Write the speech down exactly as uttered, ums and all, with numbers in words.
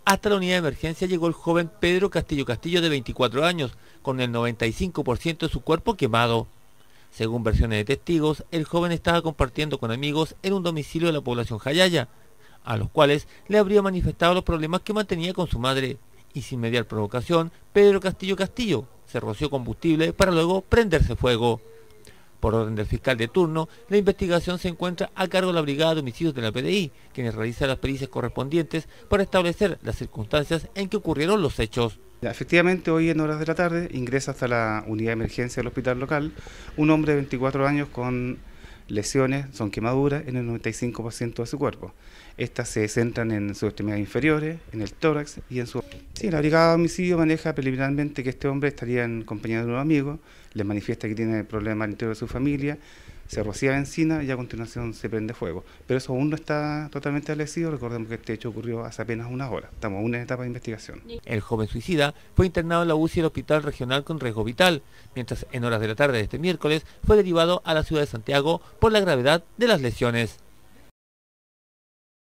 Hasta la unidad de emergencia llegó el joven Pedro Castillo Castillo, de veinticuatro años, con el noventa y cinco por ciento de su cuerpo quemado. Según versiones de testigos, el joven estaba compartiendo con amigos en un domicilio de la población Jayaya, a los cuales le habría manifestado los problemas que mantenía con su madre, y sin mediar provocación, Pedro Castillo Castillo se roció combustible para luego prenderse fuego. Por orden del fiscal de turno, la investigación se encuentra a cargo de la Brigada de Homicidios de la P D I, quienes realizan las pericias correspondientes para establecer las circunstancias en que ocurrieron los hechos. Efectivamente, hoy en horas de la tarde ingresa hasta la unidad de emergencia del hospital local un hombre de veinticuatro años con lesiones, son quemaduras en el noventa y cinco por ciento de su cuerpo. Estas se centran en sus extremidades inferiores, en el tórax y en su... Sí, la brigada de homicidio maneja preliminarmente que este hombre estaría en compañía de un amigo, les manifiesta que tiene problemas al interior de su familia, se rocía benzina y a continuación se prende fuego. Pero eso aún no está totalmente establecido, recordemos que este hecho ocurrió hace apenas unas horas, estamos aún en etapa de investigación. El joven suicida fue internado en la U C I del Hospital Regional con riesgo vital, mientras en horas de la tarde de este miércoles fue derivado a la ciudad de Santiago por la gravedad de las lesiones.